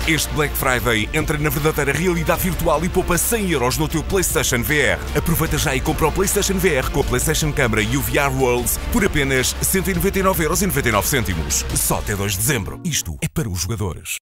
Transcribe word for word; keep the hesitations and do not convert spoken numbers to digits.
Este Black Friday entra na verdadeira realidade virtual e poupa cem euros no teu PlayStation V R. Aproveita já e compra o PlayStation V R com a PlayStation Câmara e o V R Worlds por apenas cento e noventa e nove euros e noventa e nove cêntimos. Só até dois de dezembro. Isto é para os jogadores.